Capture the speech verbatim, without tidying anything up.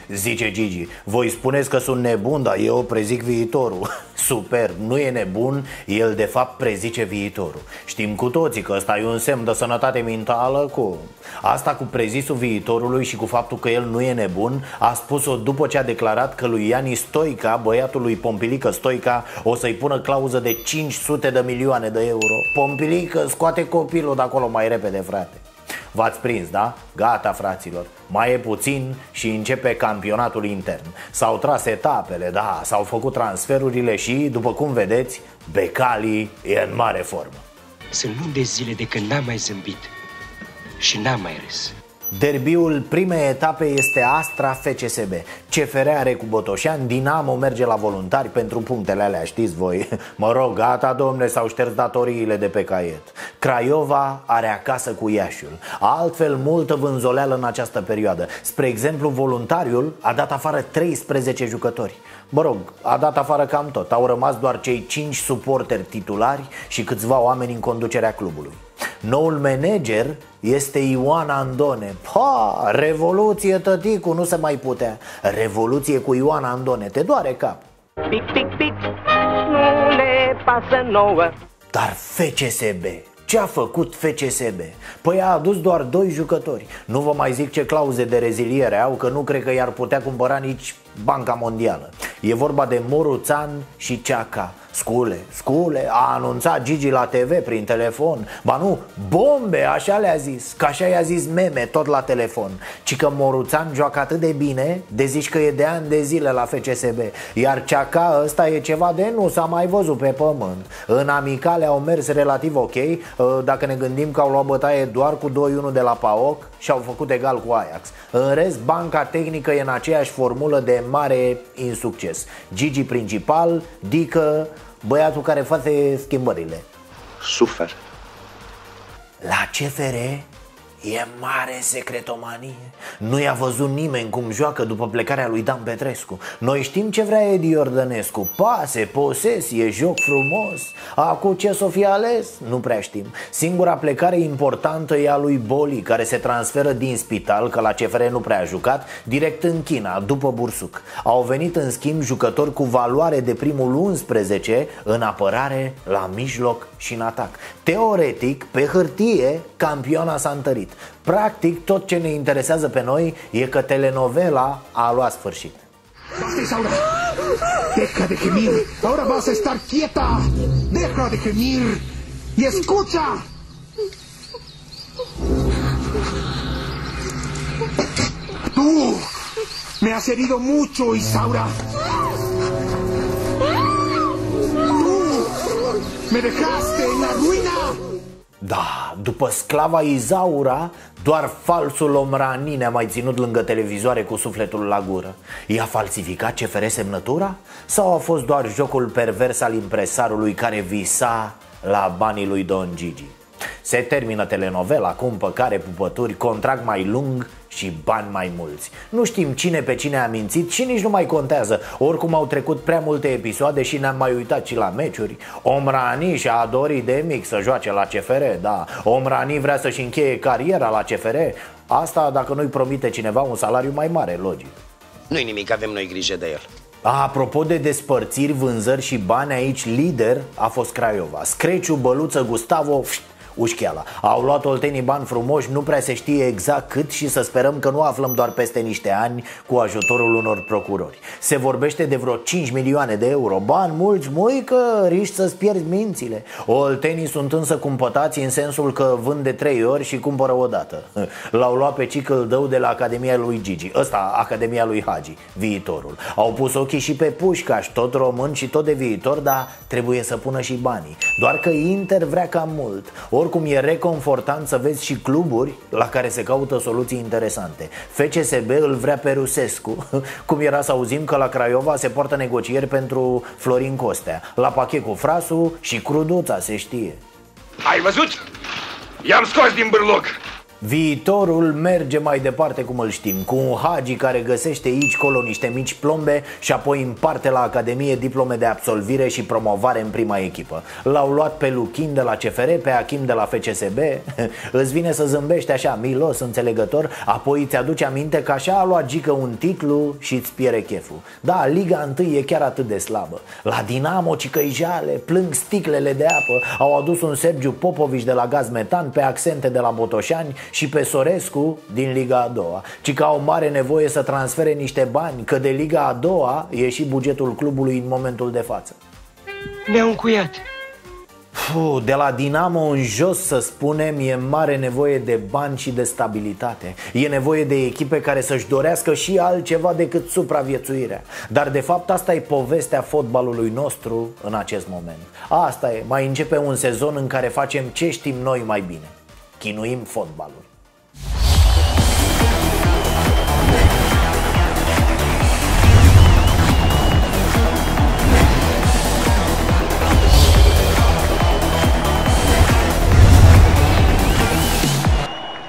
Zice Gigi, voi spuneți că sunt nebun, dar eu prezic viitorul. Super, nu e nebun, el de fapt prezice viitorul. Știm cu toții că ăsta e un semn de sănătate mentală. Cu asta cu prezisul viitorului și cu faptul că el nu e nebun a spus-o după ce a declarat că lui Iani Stoica, băiatul lui Pompilică Stoica, o să-i pună clauză de cinci sute de milioane de euro. Pompilică, scoate copilul de acolo mai repede, frate. V-ați prins, da? Gata, fraților, mai e puțin și începe campionatul intern. S-au tras etapele, da, s-au făcut transferurile și, după cum vedeți, Becali e în mare formă. Sunt luni de zile de când n-am mai zâmbit și n-am mai râs. Derbiul primei etape este Astra F C S B. C F R are cu Botoșani, Dinamo merge la Voluntari pentru punctele alea, știți voi. Mă rog, gata, domne, s-au șters datoriile de pe caiet. Craiova are acasă cu Iașiul. Altfel, multă vânzoleală în această perioadă. Spre exemplu, Voluntariul a dat afară treisprezece jucători. Mă rog, a dat afară cam tot. Au rămas doar cei cinci suporteri titulari și câțiva oameni în conducerea clubului. Noul manager este Ioan Andone. Pa, revoluție, tăticu, nu se mai putea. Revoluție cu Ioan Andone, te doare cap. Pic, pic, pic, nu le pasă nouă. Dar F C S B, ce a făcut F C S B? Păi a adus doar doi jucători. Nu vă mai zic ce clauze de reziliere au, că nu cred că i-ar putea cumpăra nici Banca Mondială. E vorba de Moruțan și Ceaca. Scule, scule, a anunțat Gigi la T V prin telefon. Ba nu, bombe, așa le-a zis. Că așa i-a zis Meme tot la telefon. Ci că Moruțan joacă atât de bine, de zici că e de ani de zile la F C S B. Iar Ceaca ăsta e ceva de nu s-a mai văzut pe pământ. În amicale au mers relativ ok, dacă ne gândim că au luat bătaie doar cu doi unu de la PAOK și au făcut egal cu Ajax. În rest, banca tehnică e în aceeași formulă de mare insucces. Gigi principal, Dică, băiatul care face schimbările. Sufer. La C F R e mare secretomanie. Nu i-a văzut nimeni cum joacă după plecarea lui Dan Petrescu. Noi știm ce vrea Edi Iordănescu. Pase, posesie, joc frumos. Acum ce s-o fi ales? Nu prea știm. Singura plecare importantă e a lui Boli, care se transferă din spital, că la C F R nu prea a jucat, direct în China, după bursuc. Au venit în schimb jucători cu valoare de primul unsprezece în apărare, la mijloc și în atac. Teoretic, pe hârtie, campioana s-a întărit. Practic, tot ce ne interesează pe noi e că telenovela a luat sfârșit. Basta, Isaura! Deja de gemir! Ahora vas a estar quieta! Deja de gemir! Y escucha! Tú me has herido mucho, Isaura! Tú me dejaste en la ruina! Da, după sclava Izaura, doar falsul Omrani ne-a mai ținut lângă televizoare cu sufletul la gură. I-a falsificat C F R semnătura? Sau a fost doar jocul pervers al impresarului care visa la banii lui Don Gigi? Se termină telenovela cu împăcare, pupături, contract mai lung și bani mai mulți. Nu știm cine pe cine a mințit și nici nu mai contează. Oricum au trecut prea multe episoade și ne-am mai uitat și la meciuri. Omrani și-a dorit de mic să joace la C F R, da. Omrani vrea să-și încheie cariera la C F R. Asta dacă nu-i promite cineva un salariu mai mare, logic. Nu-i nimic, avem noi grijă de el. Apropo de despărțiri, vânzări și bani, aici lider a fost Craiova. Screciu, Băluță, Gustavo, Ușcheala. Au luat oltenii bani frumoși, nu prea se știe exact cât și să sperăm că nu aflăm doar peste niște ani cu ajutorul unor procurori. Se vorbește de vreo cinci milioane de euro. Bani mulți, măi, că riști să-ți pierzi mințile. Oltenii sunt însă cumpătați în sensul că vând de trei ori și cumpără o dată. L-au luat pe Cicăl Dău de la Academia lui Gigi, ăsta Academia lui Hagi, viitorul. Au pus ochii și pe Pușcaș, tot român și tot de viitor, dar trebuie să pună și banii. Doar că Inter vrea cam mult. Oricum e reconfortant să vezi și cluburi la care se caută soluții interesante. F C S B îl vrea pe Rusescu. Cum era să auzim că la Craiova se poartă negocieri pentru Florin Costea. La pachet cu Frasu și Cruduța, se știe. Ai văzut? I-am scos din bârloc. Viitorul merge mai departe cum îl știm, cu un Hagi care găsește aici colo niște mici plombe și apoi împarte la Academie diplome de absolvire și promovare în prima echipă. L-au luat pe Luchin de la C F R, pe Achim de la F C S B. Îți vine să zâmbești așa, milos, înțelegător, apoi îți aduce aminte că așa a luat Gică un titlu și îți pierde cheful. Da, Liga unu e chiar atât de slabă. La Dinamo Cicăijale plâng sticlele de apă. Au adus un Sergiu Popovici de la Gaz Metan, pe Accente de la Botoșani și pe Sorescu din Liga a doua. Ci că au mare nevoie să transfere niște bani, că de Liga a doua e și bugetul clubului în momentul de față. Ne-au încuiat. Puh, de la Dinamo în jos, să spunem, e mare nevoie de bani și de stabilitate. E nevoie de echipe care să-și dorească și altceva decât supraviețuirea. Dar de fapt asta e povestea fotbalului nostru în acest moment. Asta e, mai începe un sezon în care facem ce știm noi mai bine: chinuim fotbalul.